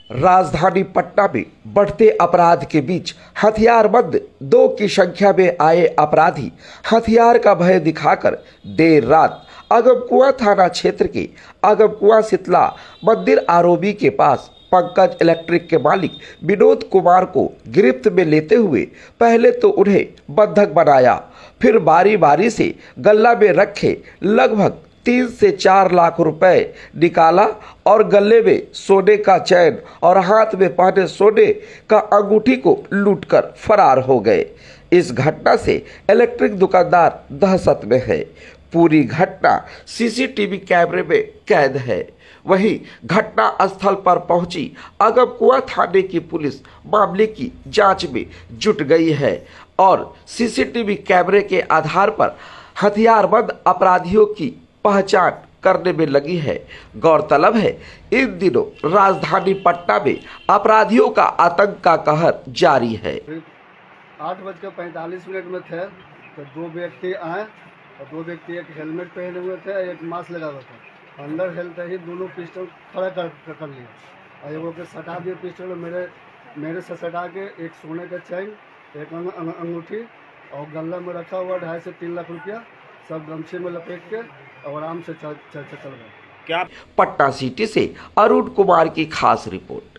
राजधानी पटना में बढ़ते अपराध के बीच हथियारबंद 2 की संख्या में आए अपराधी हथियार का भय दिखाकर देर रात अगमकुआं थाना क्षेत्र के अगमकुआं शीतला मंदिर आरओबी के पास पंकज इलेक्ट्रिक के मालिक विनोद कुमार को गिरफ्त में लेते हुए पहले तो उन्हें बंधक बनाया, फिर बारी बारी से गल्ला में रखे लगभग 3 से 4 लाख रुपए निकाला और गले में सोने का चैन और हाथ में पहने सोने का अंगूठी को लूटकर फरार हो गए। इस घटना से इलेक्ट्रिक दुकानदार दहशत में है। पूरी घटना सीसीटीवी कैमरे में कैद है। वहीं घटना स्थल पर पहुंची अगमकुआं थाने की पुलिस मामले की जांच में जुट गई है और सीसीटीवी कैमरे के आधार पर हथियारबंद अपराधियों की पहचान करने में लगी है। गौरतलब है, इन दिनों राजधानी पटना में अपराधियों का आतंक का कहर जारी है। 8:45 में थे तो 2 व्यक्ति आए और 2 व्यक्ति एक हेलमेट पहने हुए थे, एक मास्क लगा हुआ था। अंदर हेलते ही दोनों पिस्टल खड़ा कर लिया और एगो के सटा दिए पिस्टल। मेरे से सटा के एक सोने का चैन, एक अंगूठी और गल्ला में रखा हुआ 2.5 से 3 लाख रुपया सब गमछे में लपेट के और आराम से चल गए। पटना सिटी से अरुण कुमार की खास रिपोर्ट।